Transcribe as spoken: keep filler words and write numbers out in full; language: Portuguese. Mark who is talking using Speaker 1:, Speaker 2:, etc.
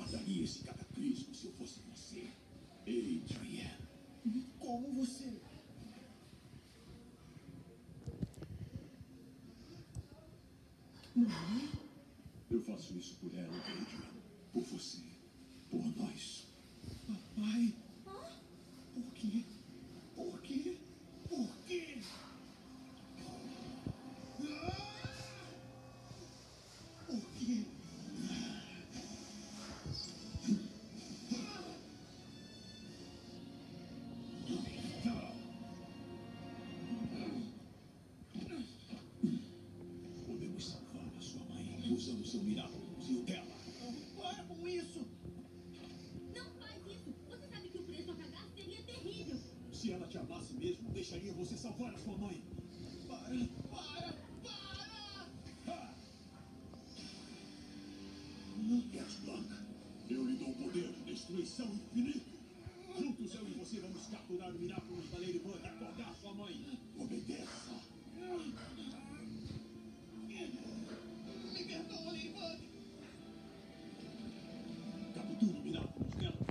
Speaker 1: guardaria esse cataclismo se eu fosse você. Adrian.
Speaker 2: Como você... Mãe?
Speaker 1: Eu faço isso por ela, Adrian. Por você. Por nós.
Speaker 2: Papai?
Speaker 3: Hã?
Speaker 2: Por quê? Por quê? Por quê? Por quê?
Speaker 1: Podemos salvar a sua mãe usando seu Miraculous e o dela.
Speaker 2: Para com isso!
Speaker 3: Não faz isso! Você sabe que o preço a pagar seria terrível.
Speaker 1: Se ela te amasse mesmo, deixaria você salvar a sua mãe.
Speaker 2: Para! Para! Para!
Speaker 1: Ha! Cat Blanca, eu lhe dou o poder de destruição infinito. Juntos eu e você vamos capturar o Miraculous da Ladybug e acordar sua mãe. Obedeça.
Speaker 2: Me perdoa, Ladybug!
Speaker 1: Capture o Miraculous dela